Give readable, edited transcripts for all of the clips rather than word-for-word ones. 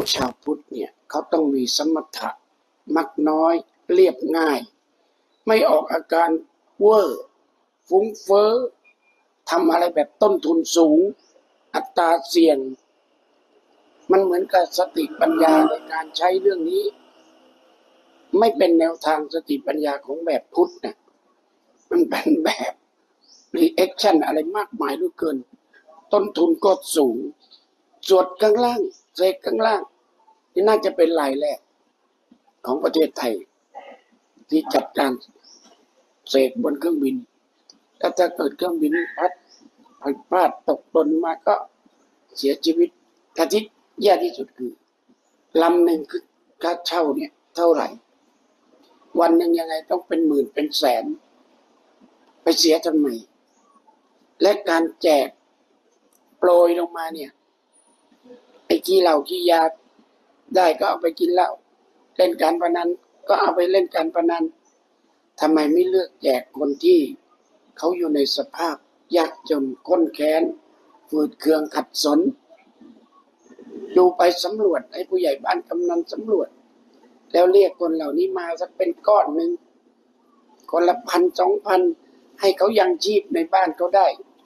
ชาวพุทธเนี่ยเขาต้องมีสมถะมักน้อยเรียบง่ายไม่ออกอาการเวอร์ฟุ้งเฟ้อทำอะไรแบบต้นทุนสูงอัตราเสี่ยงมันเหมือนกับสติปัญญาในการใช้เรื่องนี้ไม่เป็นแนวทางสติปัญญาของแบบพุทธนะมันเป็นแบบรีแอคชั่นอะไรมากมายเหลือเกินต้นทุนก็สูงสวดข้างล่างเสกข้างล่างนี่น่าจะเป็นรายแรกของประเทศไทยที่จัดการเสกบนเครื่องบินถ้าเกิดเครื่องบินพลาดตกหล่นมาก็เสียชีวิตแต่ที่แย่ที่สุดคือลำหนึ่งคือค่าเช่าเนี่ยเท่าไหร่วันหนึ่งยังไงต้องเป็นหมื่นเป็นแสนไปเสียทำไมและการแจกโปรยลงมาเนี่ยไอ้ขี้เหล้าขี้ยาได้ก็เอาไปกินเหล้าเล่นการพนันก็เอาไปเล่นการพนันทำไมไม่เลือกแจกคนที่เขาอยู่ในสภาพยากจนข้นแค้นฝืดเคืองขัดสนดูไปสำรวจให้ผู้ใหญ่บ้านกำนันสำรวจแล้วเรียกคนเหล่านี้มาสักเป็นก้อนหนึ่งคนละ1,000-2,000ให้เขายังชีพในบ้านเขาได้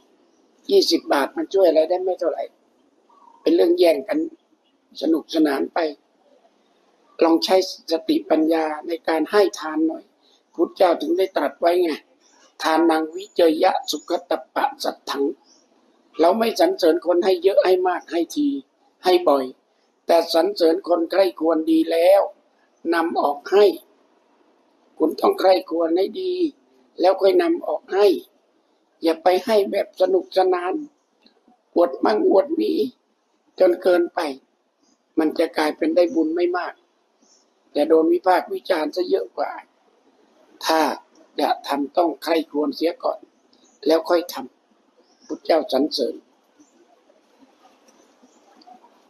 20 บาทมันช่วยอะไรได้ไม่เท่าไหร่เป็นเรื่องแย่งกันสนุกสนานไปลองใช้สติปัญญาในการให้ทานหน่อยพุทธเจ้าถึงได้ตรัสไว้ไงทานังวิเจยะสุขตัปปะสัทถังเราไม่สรรเสริญคนให้เยอะให้มากให้ทีให้บ่อยแต่สรรเสริญคนใคร่ควรดีแล้วนำออกให้คุณต้องใคร่ควรให้ดีแล้วค่อยนำออกให้อย่าไปให้แบบสนุกสนานอวดมั่งอวดมีจนเกินไปมันจะกลายเป็นได้บุญไม่มากแต่โดนวิพากษ์วิจารณ์ซะเยอะกว่าถ้าจะทำต้องใคร่ควรเสียก่อนแล้วค่อยทำพุทธเจ้าสรรเสริญ